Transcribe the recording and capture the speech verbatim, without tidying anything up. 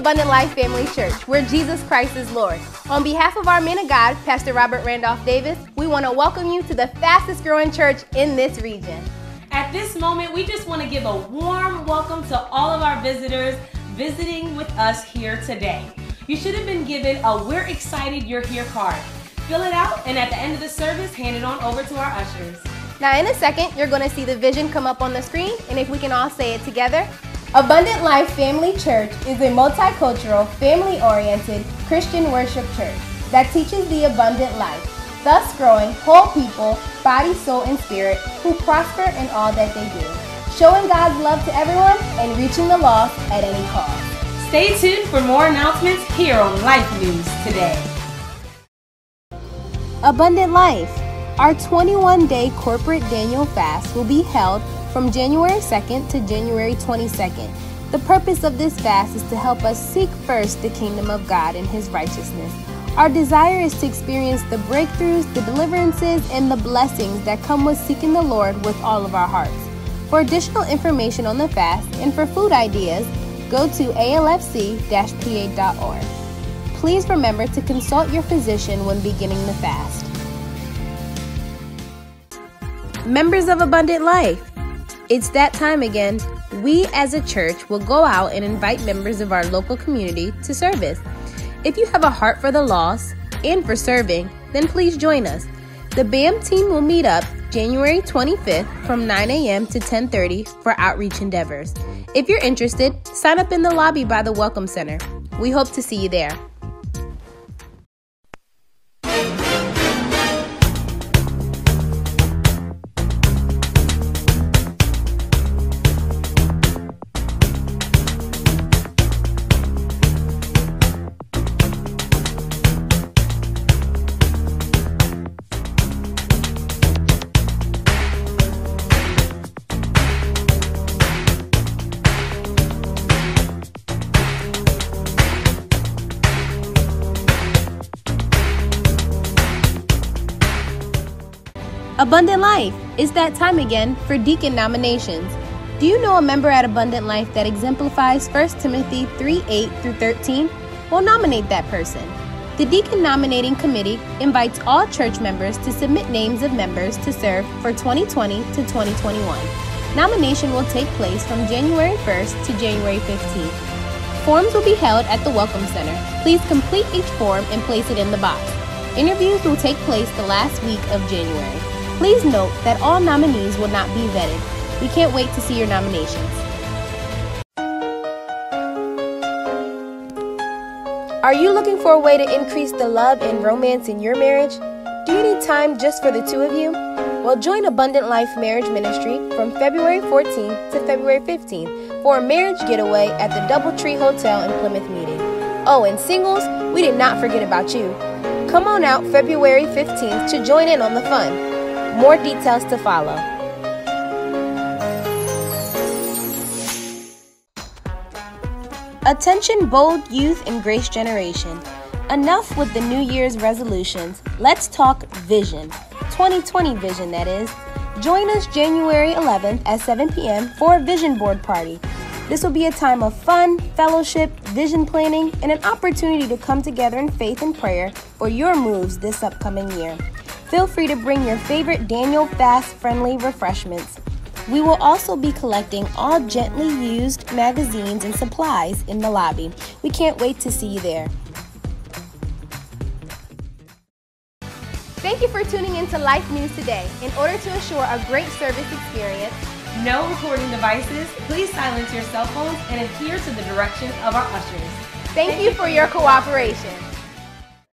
Abundant Life Family Church, where Jesus Christ is Lord. On behalf of our man of God, Pastor Robert Randolph Davis, we want to welcome you to the fastest growing church in this region. At this moment, we just want to give a warm welcome to all of our visitors visiting with us here today. You should have been given a "We're Excited You're Here" card. Fill it out, and at the end of the service, hand it on over to our ushers. Now, in a second, you're going to see the vision come up on the screen, and if we can all say it together. Abundant Life Family Church is a multicultural, family-oriented Christian worship church that teaches the abundant life, thus growing whole people, body, soul, and spirit who prosper in all that they do, showing God's love to everyone and reaching the lost at any cost. Stay tuned for more announcements here on Life News Today. Abundant Life. Our twenty-one day corporate Daniel fast will be held from January second to January twenty-second. The purpose of this fast is to help us seek first the kingdom of God and His righteousness. Our desire is to experience the breakthroughs, the deliverances, and the blessings that come with seeking the Lord with all of our hearts. For additional information on the fast and for food ideas, go to A L F C P A dot org. Please remember to consult your physician when beginning the fast. Members of Abundant Life, it's that time again. We as a church will go out and invite members of our local community to service. If you have a heart for the lost and for serving, then please join us. The B A M team will meet up January twenty-fifth from nine a m to ten thirty for outreach endeavors. If you're interested, sign up in the lobby by the Welcome Center. We hope to see you there. Abundant Life, it's that time again for deacon nominations. Do you know a member at Abundant Life that exemplifies First Timothy three eight through thirteen? Well, nominate that person. The Deacon Nominating Committee invites all church members to submit names of members to serve for twenty twenty to twenty twenty-one. Nomination will take place from January first to January fifteenth. Forms will be held at the Welcome Center. Please complete each form and place it in the box. Interviews will take place the last week of January. Please note that all nominees will not be vetted. We can't wait to see your nominations. Are you looking for a way to increase the love and romance in your marriage? Do you need time just for the two of you? Well, join Abundant Life Marriage Ministry from February fourteenth to February fifteenth for a marriage getaway at the Doubletree Hotel in Plymouth Meeting. Oh, and singles, we did not forget about you. Come on out February fifteenth to join in on the fun. More details to follow. Attention bold youth and grace generation. Enough with the New Year's resolutions. Let's talk vision. twenty twenty vision, that is. Join us January eleventh at seven p m for a vision board party. This will be a time of fun, fellowship, vision planning, and an opportunity to come together in faith and prayer for your moves this upcoming year. Feel free to bring your favorite Daniel Fast-friendly refreshments. We will also be collecting all gently used magazines and supplies in the lobby. We can't wait to see you there. Thank you for tuning into Life News Today. In order to assure a great service experience, no recording devices, please silence your cell phones and adhere to the directions of our ushers. Thank, Thank you for your cooperation.